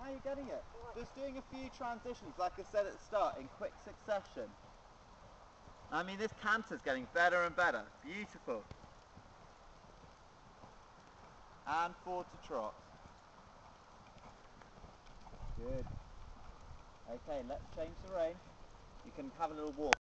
How are you getting it? Just doing a few transitions, like I said at the start, in quick succession. I mean, this canter's getting better and better. Beautiful. And forward to trot. Good. Okay, let's change the rein. You can have a little walk.